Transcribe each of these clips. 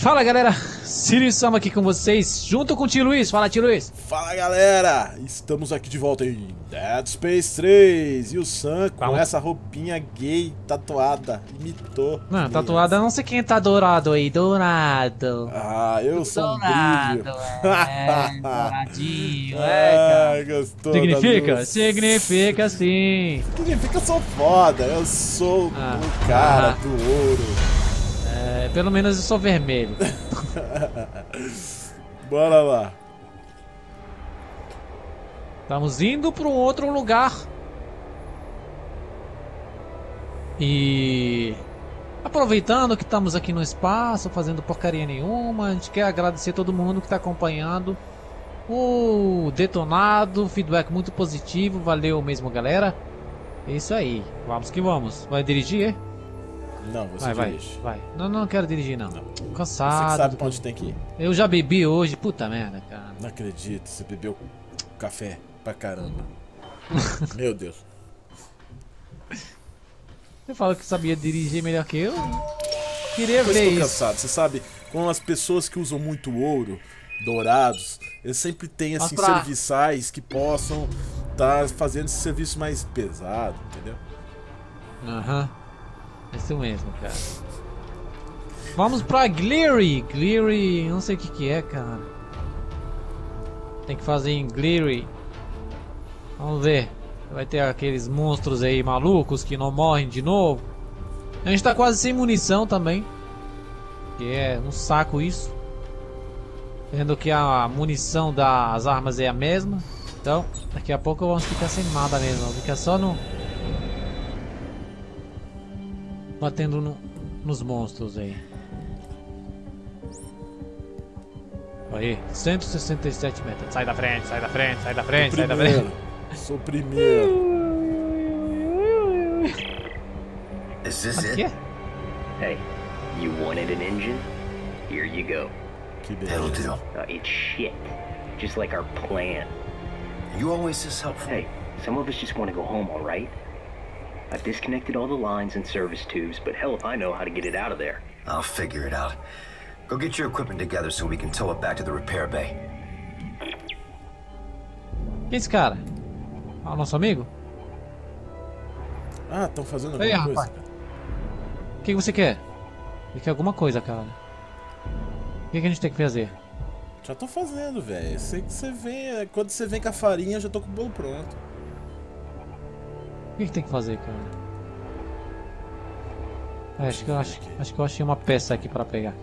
Fala galera, Sirius Sama aqui com vocês, junto com o Tio Luiz. Fala, Tio Luiz. Fala galera, estamos aqui de volta em Dead Space 3. E o Sam com essa roupinha gay tatuada, imitou. Não, tatuada não sei quem tá dourado aí, dourado. Ah, eu sou um dourado, brilho. Douradinho, Ai, cara. gostou? Significa? Significa sim. Significa que eu sou foda, eu sou o cara do ouro. É, pelo menos eu sou vermelho. Bora lá. Estamos indo para um outro lugar. E aproveitando que estamos aqui no espaço, fazendo porcaria nenhuma, a gente quer agradecer todo mundo que está acompanhando o Detonado, feedback muito positivo, valeu mesmo galera. É isso aí, vamos que vamos. Vai dirigir, é? Não, você dirige. Vai. Não quero dirigir não. Cansado. Você que sabe pra onde tem que ir. Eu já bebi hoje, puta merda, cara. Não acredito, você bebeu café pra caramba. Meu Deus. Você falou que sabia dirigir melhor que eu? Queria Eu ver estou isso. cansado. Você sabe, com as pessoas que usam muito ouro, dourados, eles sempre têm assim serviçais que possam estar fazendo esse serviço mais pesado, entendeu? Aham. Isso mesmo, cara. Vamos pra Gleary. Gleary, não sei o que é, cara. Tem que fazer em Gleary. Vamos ver. Vai ter aqueles monstros aí malucos que não morrem de novo. A gente tá quase sem munição também. Que é um saco isso. Vendo que a munição das armas é a mesma. Então, daqui a pouco vamos ficar sem nada mesmo. Fica só no... batendo nos monstros aí. Aí, 167 metros. Sai da frente, sai da frente, sai da frente, sai da frente. Sou o primeiro. Is this it? Hey, you wanted an engine? Here you go. Que That'll beleza. do. It's shit. Just like our plan. You always this helpful. Hey, some of us just want to go home, alright? I've disconnected all the lines and service tubes, but hell if I know how to get it out of there. I'll figure it out. Go get your equipment together so we can tow it back to the repair bay. Quem é esse cara? Ah, o nosso amigo? Ah, estão fazendo Ei, alguma rapaz. coisa? O que você quer? Ele quer alguma coisa, cara. O que a gente tem que fazer? Já tô fazendo, velho. Sei que você vem. Quando você vem com a farinha, eu já tô com o bolo pronto. O que tem que fazer, cara? É, acho que eu achei uma peça aqui pra pegar.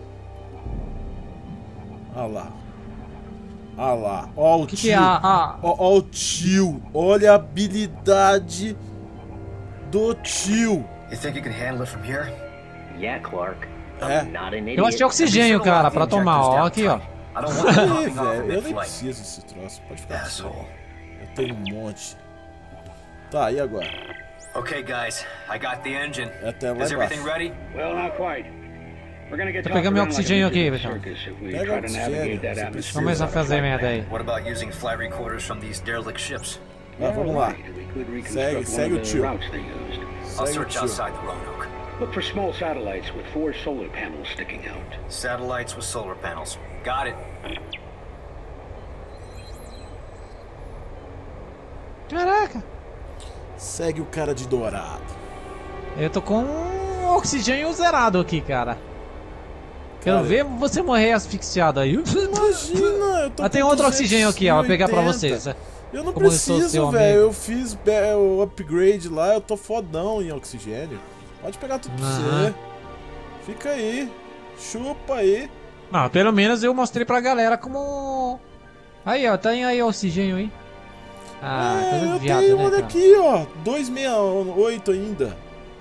Olha lá. Olha lá. Ó o Que tio. é a... Ó o tio. Olha a habilidade do tio. You think you can handle it from here? Yeah, Clark. É. I'm not an Eu achei idiot. oxigênio, cara, pra tomar. Ó, aqui, ó. I don't want you Ih, hopping off velho, eu nem mid-flight. preciso desse troço. Pode ficar assim. Asshole. Eu tenho um monte. Tá, e agora? Okay, guys, I got the engine. É até lá Is everything embaixo. ready? Well, not quite. We're gonna get Tô pegando meu tossed around oxigênio like a aqui, big Vitão. circus if we Pega try to oxigênio, navigate that você atmosphere. Começa a fazer merda aí. What about using flight recorders from these derelict ships? Ah, vamos lá. Right. We could Segue reconstruct o one of the tio. routes they used. I'll Segue o search tio. outside the Roanoke. Look for small satellites with 4 solar panels sticking out. Satellites with solar panels. Got it. Caraca! Segue o cara de dourado. Eu tô com um oxigênio zerado aqui, cara. Quero Cara, ver você morrer asfixiado aí. Imagina, eu tô Ah, tem com outro oxigênio aqui, ó. Vou pegar pra 280. vocês. Eu não Como eu sou preciso, seu velho. amigo. Eu fiz o upgrade lá, eu tô fodão em oxigênio. Pode pegar tudo pra você. Fica aí. Chupa aí. Não, pelo menos eu mostrei pra galera como... Aí, ó. Tem aí oxigênio aí. Ah, coisa de eu viado, tenho né, uma cara? daqui, ó. 268 ainda.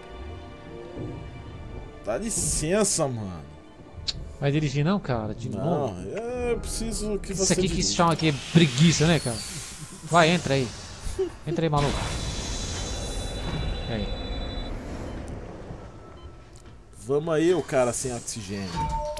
Dá licença, mano. Vai dirigir não, cara? De novo? Não, eu preciso que Isso você aqui que se dirija. chama aqui preguiça, né, cara? Vai, entra aí. Entra aí, maluco. E aí? Vamos aí, o cara sem oxigênio.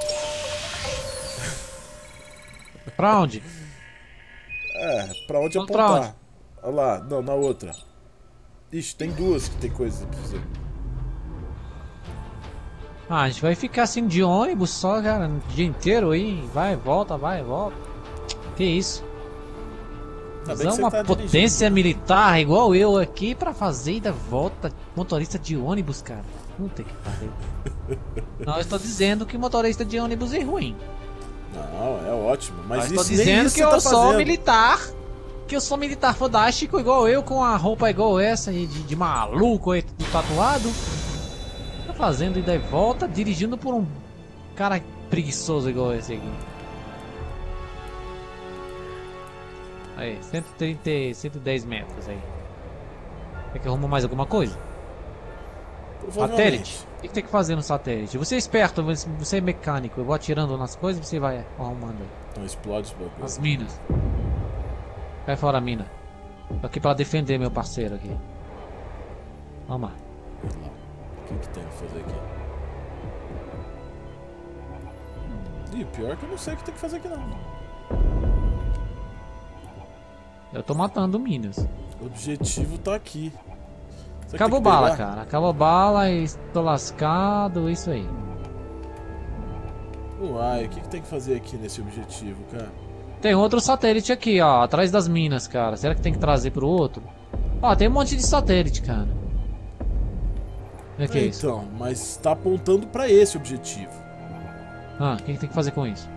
Pra onde? É, pra onde Vamos pra apontar? Olha lá, não, na outra. Ixi, tem duas que tem coisa pra fazer. Ah, a gente vai ficar assim de ônibus só, cara, o dia inteiro aí. Vai, volta, vai, volta. Que isso? Usar uma potência militar igual eu aqui pra fazer ida volta. Motorista de ônibus, cara. Puta que pariu. Não, eu estou dizendo que motorista de ônibus é ruim. Não, é ótimo. Mas eu estou isso dizendo isso que eu sou fazendo. militar. Que eu sou militar fodástico igual eu, com a roupa igual essa de maluco aí, de tatuado. Tá fazendo ida e volta, dirigindo por um cara preguiçoso igual esse aqui. Aí, 110 metros aí. Quer que arruma mais alguma coisa? Satélite. O que tem que fazer no satélite? Você é esperto, você é mecânico. Eu vou atirando nas coisas e você vai arrumando aí. Não explode esse bagulho. As minas. Cai fora a mina. Tô aqui pra defender meu parceiro aqui. Vamos lá. O que tem que fazer aqui? Ih, pior que eu não sei o que tem que fazer aqui não. Eu tô matando minas. O objetivo tá aqui. Acabou bala, cara. Acabou bala e tô lascado, isso aí. Uai, o que tem que fazer aqui nesse objetivo, cara? Tem outro satélite aqui, ó, atrás das minas, cara. Será que tem que trazer pro outro? Ó, tem um monte de satélite, cara. O que é isso? Então, mas tá apontando pra esse objetivo. Ah, o que tem que fazer com isso?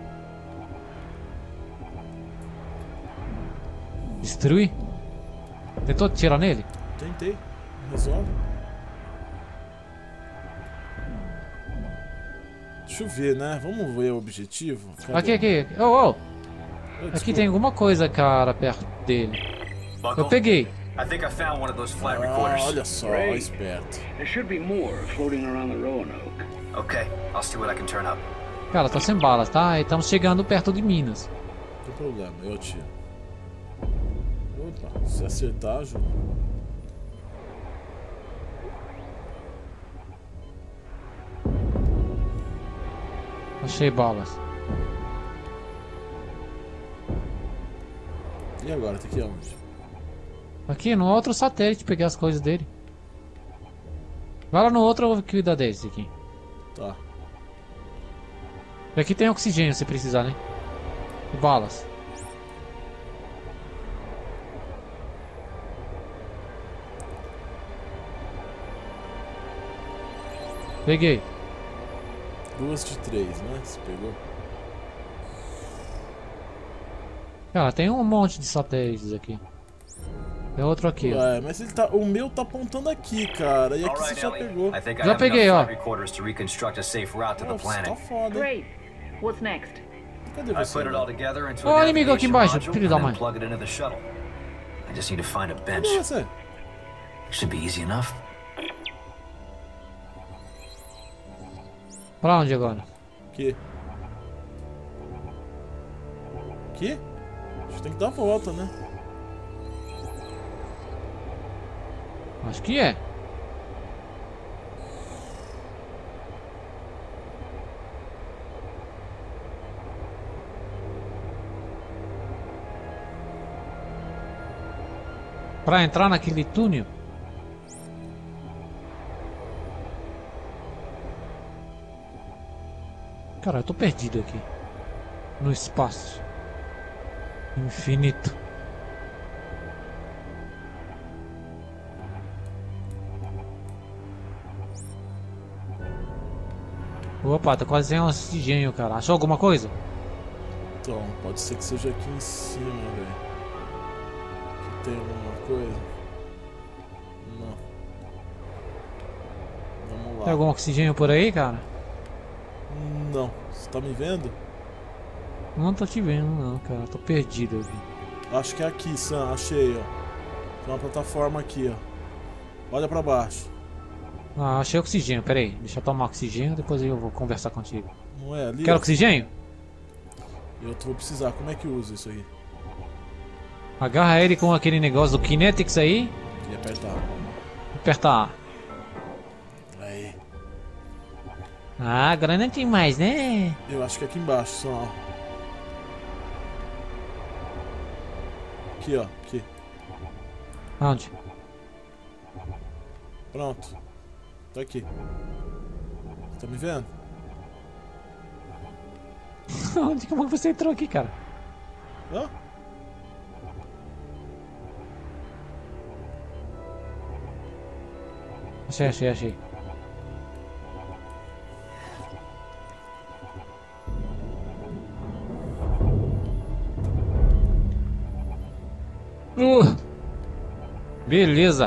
Destruir? Tentou tirar nele? Tentei. Resolve. Deixa eu ver, né? Vamos ver o objetivo. Cadê? Aqui. Oh. Aqui tem alguma coisa, cara, perto dele. Eu peguei. Olha só, esperto. There should be more floating around the Roanoke. Okay, I'll see what I can turn up. Cara, tá sem balas, tá? E estamos chegando perto de Minas. Não tem problema, eu tiro. Opa, se acertar, ajuda. Achei balas. E agora, tem que ir aonde? Aqui no outro satélite, pegar as coisas dele. Vai lá no outro, eu vou cuidar desse aqui. Tá. E aqui tem oxigênio se precisar, né? E balas. Peguei. 2 de 3, né? Você pegou? Cara, tem um monte de satélites aqui. Tem outro aqui, ó. Ué, mas ele tá, o meu tá apontando aqui, cara. E aqui você já pegou. Já peguei, ó. Nossa, tá foda. Great. What's next? Cadê você? Ó, o inimigo aqui embaixo, filho da mãe. I just need to find a bench. Cadê você? Should be easy enough. Pra onde agora? Aqui. Aqui? A gente tem que dar a volta, né? Acho que é. Pra entrar naquele túnel? Cara, eu tô perdido aqui. No espaço infinito. Opa, tá quase sem oxigênio, cara. Achou alguma coisa? Então, pode ser que seja aqui em cima, velho. Aqui tem alguma coisa? Não. Vamos lá. Tem algum oxigênio por aí, cara? Não. Você tá me vendo? Não tô te vendo, não, cara. Tô perdido aqui. Acho que é aqui, Sam. Achei, ó. Tem uma plataforma aqui, ó. Olha pra baixo. Ah, achei oxigênio. Pera aí. Deixa eu tomar oxigênio, depois eu vou conversar contigo. Não é ali? Quer ó. oxigênio? Eu vou precisar. Como é que usa isso aí? Agarra ele com aquele negócio do Kinetics aí. E apertar. Aperta A. Aí. Ah, agora não tem mais, né? Eu acho que é aqui embaixo, só. Ó. Aqui, ó. Aqui. Onde? Pronto. Tá aqui. Tá me vendo? Onde que você entrou aqui, cara? Hã? Achei. Beleza.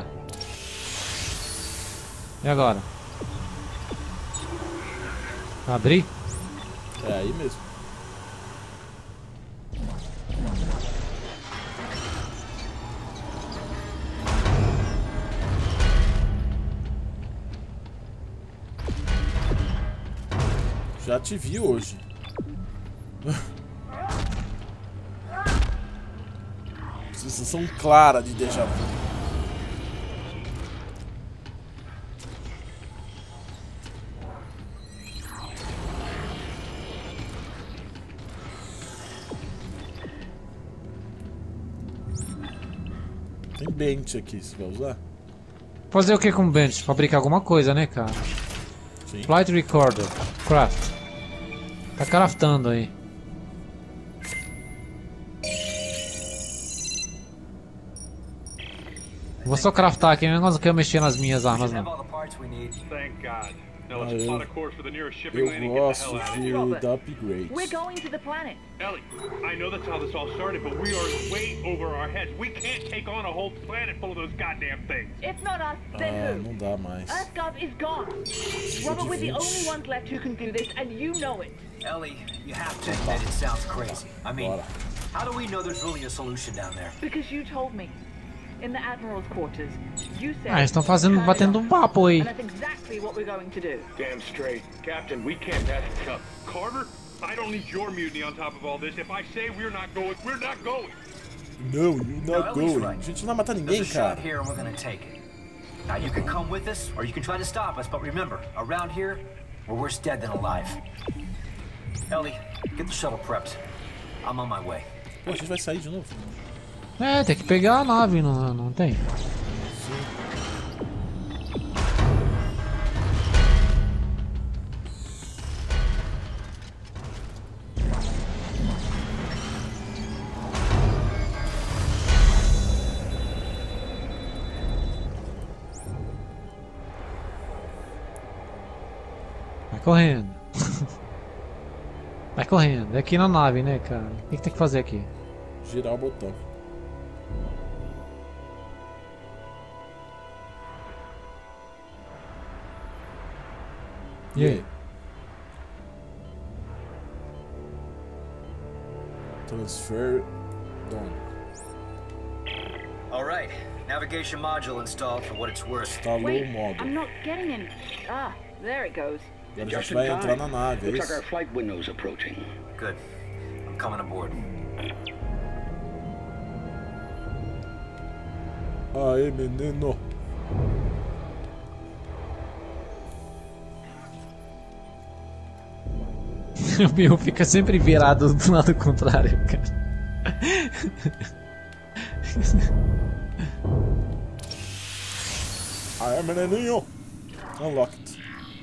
E agora? Abrir? É aí mesmo. Já te vi hoje. Sensação clara de déjà vu. Tem bench aqui, você vai usar? Fazer o que com o bench? Fabricar alguma coisa, né, cara? Sim. Flight Recorder. Craft. Tá craftando aí. Vou só craftar aqui, eu não quero mexer nas minhas armas, não. Thank God. Now let's plot a course for the nearest shipping Eu lane and get the gosto hell out of here. de dar upgrades. We're going to the planet. Ellie, I know that's how this all started, but we are way over our heads. We can't take on a whole planet full of those goddamn things. If not us, then Ah, who? não dá mais. Earthgov is gone. Robert, we're the only ones left who can do this, and you know it. Ellie, you have to admit it sounds crazy. I mean, Bora. how do we know there's really a solution down there? Because you told me. In the Admiral's quarters, you said... Ah, eles estão batendo um papo aí. And that's exactly what we're going to do. Damn straight. Captain, we can't pass the cup. Carter, I don't need your mutiny on top of all this. If I say we're not going, we're not going. Não, you're not Ellie's going. right. A gente não vai matar There's ninguém, a shot cara. here and we're gonna take it. Now you can come with us, or you can try to stop us, but remember, around here, we're worse dead than alive. Ellie, get the shuttle prepped. I'm on my way. Pô, a gente vai sair de novo. É, tem que pegar a nave, não tem? Vai correndo. Vai correndo. É aqui na nave, né, cara? O que tem que fazer aqui? Girar o botão. E aí? Transfer done. All right, navigation module installed for what it's worth. Instalou o Wait, I'm módulo. not getting any... Ah, there it goes. Agora a Just gente in vai time. entrar na nave, é Looks like our isso? flight window's approaching. Good. I'm coming aboard. Aê, menino. O meu fica sempre virado do lado contrário, cara. Aê, menininho. Unlocked.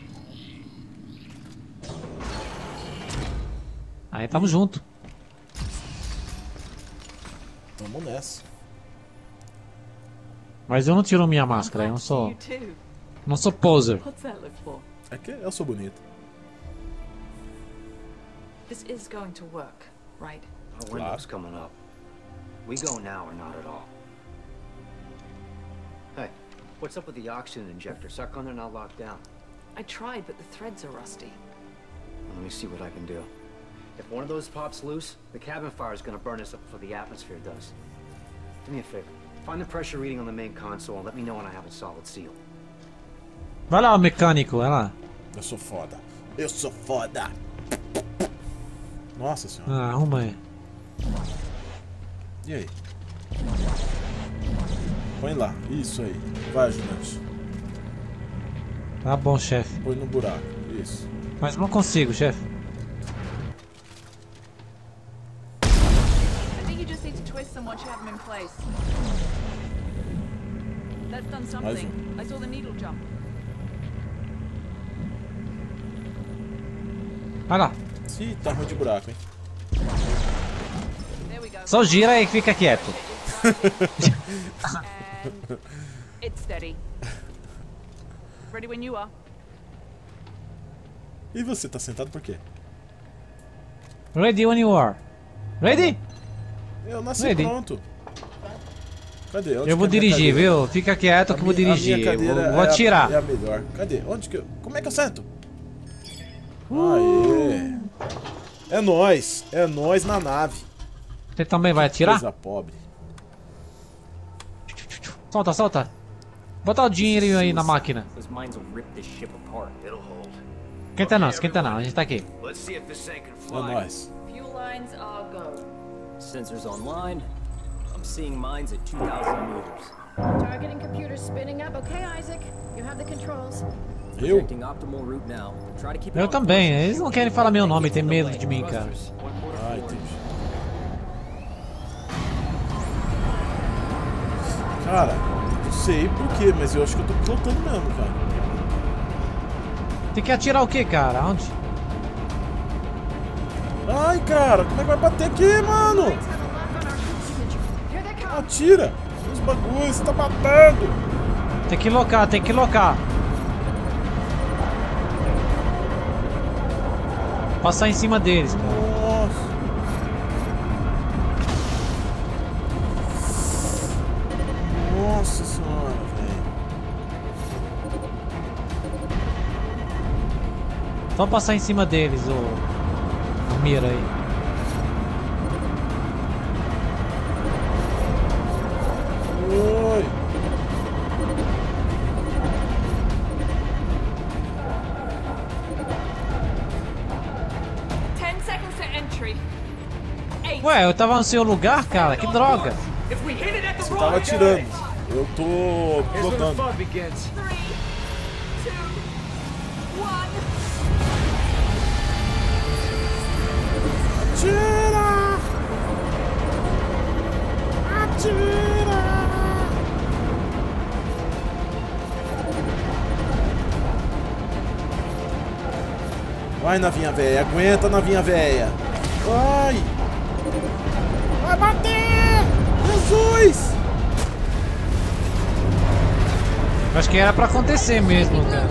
Aí tamo junto. Tamo nessa. Mas eu não tiro minha máscara, eu não sou. Não sou poser. What's that look for? É que eu sou bonito. This is going to work, right? Our window's coming up. We go now or not at all. Hey, what's up with the oxygen injector? Suck on there, not locked down. I tried, but the threads are rusty. Let me see what I can do. If one of those pops loose, the cabin fire is gonna burn us up before the atmosphere does. Do me a favor. Find the pressure reading on the main console and let me know when I have a solid seal. Vai lá, mecânico, vai lá. Eu sou foda. Eu sou foda. Nossa senhora. Ah, arruma aí. E aí? Põe lá. Isso aí. Vai, ajudante. Tá bom, chefe. Põe no buraco. Isso. Mas não consigo, chefe. I think you just need to twist them once you have them in place. That's done something. I saw the needle jump. Vai lá. Ih, tá ruim de buraco, hein? There we go. Só gira e fica quieto. And it's steady. Ready when you are. E você, tá sentado por quê? Ready when you are. Ready? Eu nasci Ready. pronto. Cadê? Onde Eu vou que é a minha dirigir, cadeira? viu? Fica quieto que eu vou A minha dirigir. cadeira Eu vou atirar. É a melhor. Cadê? Onde que eu... Como é que eu sento? Aê. É nóis. É nóis na nave. Você também vai atirar? Coisa pobre. Solta, solta. Bota o dinheiro aí na máquina. Those mines will rip this ship apart. It'll hold. Esquenta não, esquenta não. A gente tá aqui. Let's see if this thing can É fly. nóis. Fuel lines are go. Sensors online. I'm seeing mines at 2,000 meters. Targeting computer spinning up. Okay, Isaac. You have the controls. Eu? Projecting optimal route now. Try to keep it Eu on também. course. Eles não querem falar meu nome, tem medo de mim, cara. Ah, entendi. Cara, não sei porquê, mas eu acho que eu tô pilotando mesmo, cara. Tem que atirar o que, cara? Onde? Ai, cara, como é que vai bater aqui, mano? Here they come. Atira! Os bagulhos, você tá batendo! Tem que locar, tem que locar. Passar em cima deles, cara. Nossa! Nossa senhora, velho. Só passar em cima deles, o mira aí. Oi! 10 seconds to entry. 8. Ué, eu tava no seu lugar, cara? Que droga. Você tava atirando. Eu tô pilotando. 3, 2, 1. Atira! Atira! Vai, navinha véia, aguenta, navinha véia. Vai! Vai bater! Jesus! Acho que era pra acontecer mesmo, cara.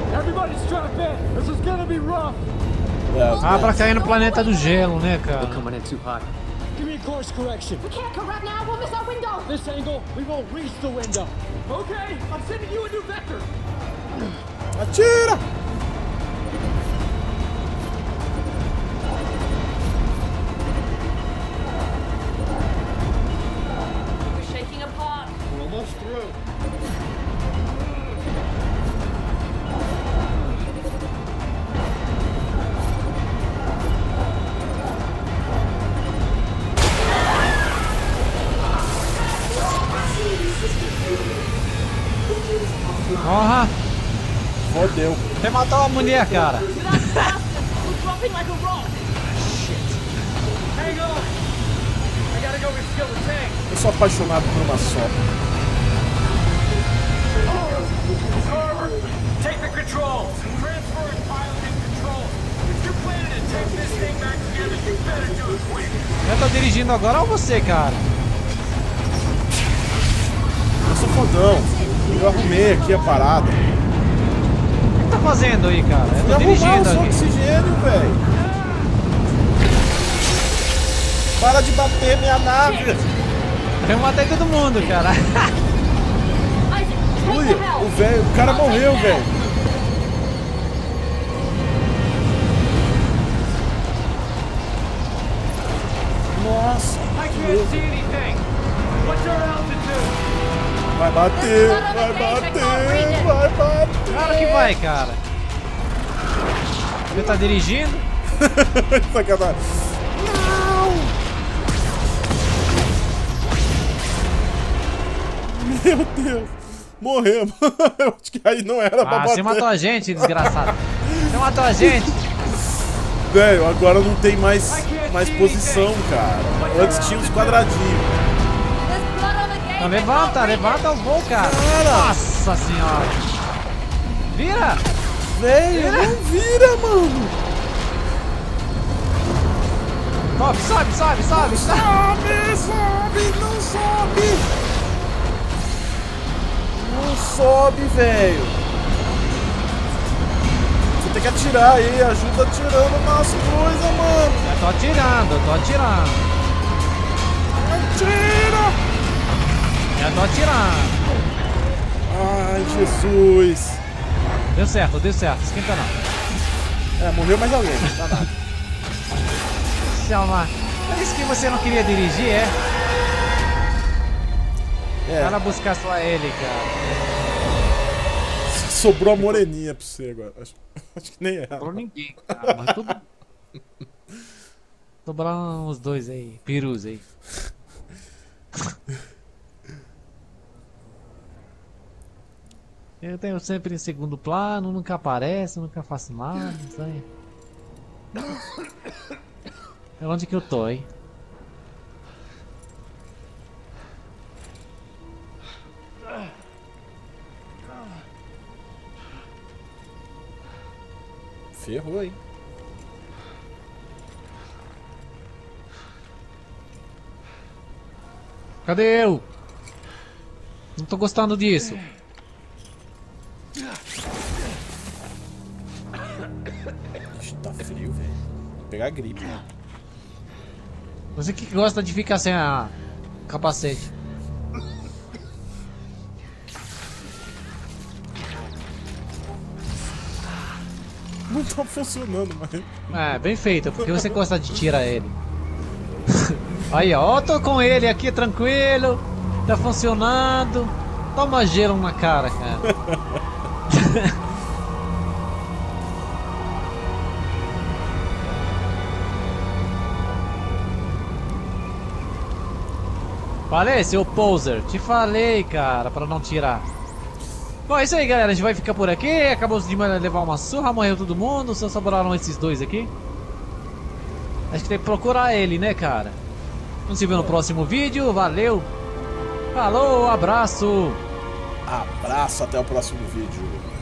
Ah, pra cair no planeta do gelo, né, cara? Coming in too hot. Give me a course correction. We can't correct now. We'll miss our window. This angle, we won't reach the window. Okay, I'm sending you a new vector. Atira! We're shaking apart. We're almost through. Porra! Fodeu. Você matou a mulher, cara. We're dropping like a rock. Hang on. I gotta go reskill the tank. Eu sou apaixonado por uma só. Carver, take the controls. Transferring pilot and control. If you're planning to take this thing back together, you better do it quick. Eu tô dirigindo agora ou você, cara? Eu sou fodão. Eu arrumei aqui a parada. O que tá fazendo aí, cara? Eu Fui tô arrumar o dirigindo seu aqui. oxigênio, velho. Para de bater minha nave. Eu matei todo mundo, cara. Isaac, take Ui, the helm. o velho, o cara morreu, velho. Nossa. I can't see anything. What's our altitude? Vai bater, vai bater, vai bater. Claro que vai, cara. Você tá dirigindo? Sacanagem. Não! Meu Deus. Morremos. Eu acho que aí não era pra Ah, bater. você matou a gente, desgraçado. Você matou a gente. Velho, agora não tem mais posição, cara. Antes tinha uns quadradinhos. There's blood on the gate. Então levanta, levanta o voo, cara. Cara. Nossa senhora. Vira. Velho, não vira, mano. Sobe, sobe, sobe, sobe! Sobe, sobe, não sobe! Não sobe, velho! Você tem que atirar aí, ajuda atirando nas coisas, mano! Eu tô atirando, eu tô atirando! Atira! Eu tô atirando! Ai, Jesus! Deu certo, esquenta não. É, morreu mais alguém, não tá nada. Selma, é isso que você não queria dirigir, é? É. Vai lá buscar só ele, cara. Sobrou a moreninha pra você agora. Acho que nem ela. Sobrou ninguém, cara, mas tudo... Sobraram os dois aí, perus aí. Eu tenho sempre em segundo plano, nunca aparece, nunca faço nada, isso aí. É onde que eu tô, hein? Ferrou, hein? Cadê eu? Não tô gostando disso. Ixi, tá frio, velho. Vou pegar gripe. Você que gosta de ficar sem a capacete. Não tá funcionando, mas... É, bem feito, porque você gosta de tirar ele. Aí, ó, tô com ele aqui tranquilo. Tá funcionando. Toma gelo na cara, cara. Falei, seu poser. Te falei, cara, pra não tirar. Bom, é isso aí, galera. A gente vai ficar por aqui. Acabou de levar uma surra, morreu todo mundo. Só sobraram esses dois aqui. Acho que tem que procurar ele, né, cara? Vamos se ver no próximo vídeo. Valeu. Falou, abraço. Abraço, até o próximo vídeo.